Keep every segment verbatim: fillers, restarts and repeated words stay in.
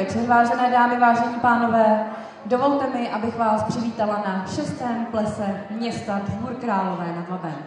večer, vážené dámy, vážení pánové. Dovolte mi, abych vás přivítala na šestém plese města Dvůr Králové nad Labem.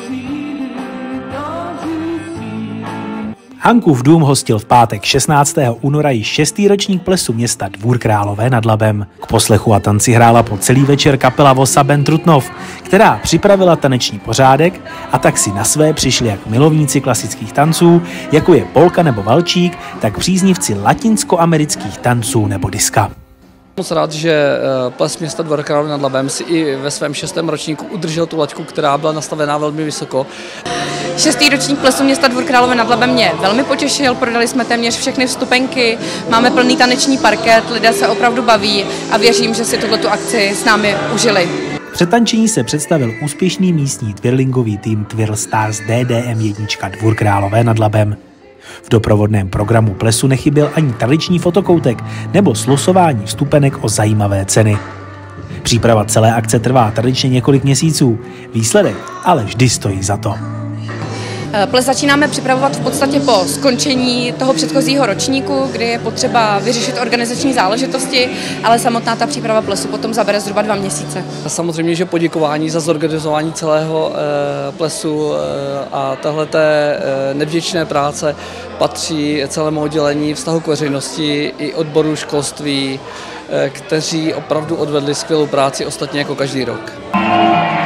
Hankův dům hostil v pátek šestnáctého února již šestý ročník plesu města Dvůr Králové nad Labem. K poslechu a tanci hrála po celý večer kapela Vosa Ben Trutnov, která připravila taneční pořádek, a tak si na své přišli jak milovníci klasických tanců, jako je polka nebo valčík, tak příznivci latinskoamerických tanců nebo diska. Moc rád, že ples města Dvůr Králové nad Labem si i ve svém šestém ročníku udržel tu laťku, která byla nastavená velmi vysoko. Šestý ročník plesu města Dvůr Králové nad Labem mě velmi potěšil, prodali jsme téměř všechny vstupenky, máme plný taneční parket, lidé se opravdu baví a věřím, že si tuto akci s námi užili. Před tančení se představil úspěšný místní twirlingový tým Twirl Stars D D M jedna Dvůr Králové nad Labem. V doprovodném programu plesu nechyběl ani tradiční fotokoutek nebo slosování vstupenek o zajímavé ceny. Příprava celé akce trvá tradičně několik měsíců, výsledek ale vždy stojí za to. Ples začínáme připravovat v podstatě po skončení toho předchozího ročníku, kdy je potřeba vyřešit organizační záležitosti, ale samotná ta příprava plesu potom zabere zhruba dva měsíce. Samozřejmě, že poděkování za zorganizování celého e, plesu e, a téhleté e, nevděčné práce patří celému oddělení vztahu k veřejnosti i odboru školství, e, kteří opravdu odvedli skvělou práci, ostatně jako každý rok.